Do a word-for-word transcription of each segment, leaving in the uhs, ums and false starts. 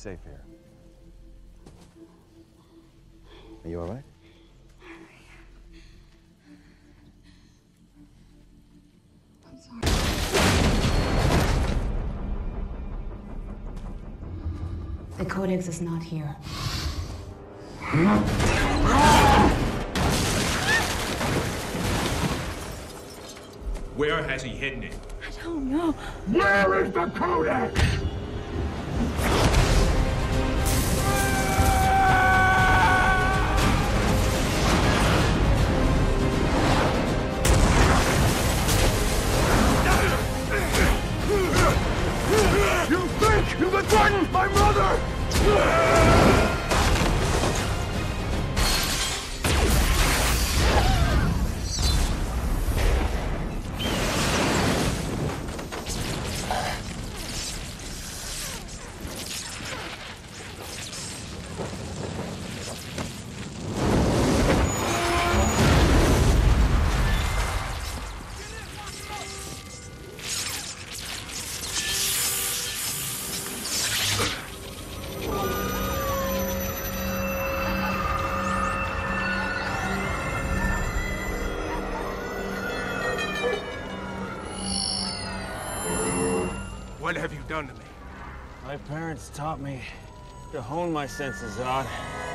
safe here. Are you all right? I'm sorry. The Codex is not here. Where has he hidden it? I don't know. Where is the Codex? You think you can threaten my mother? What have you done to me? My parents taught me to hone my senses, Zod.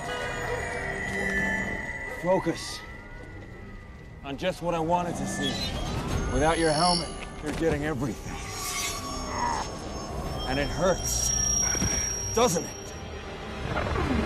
Focus on just what I wanted to see. Without your helmet, you're getting everything. And it hurts, doesn't it?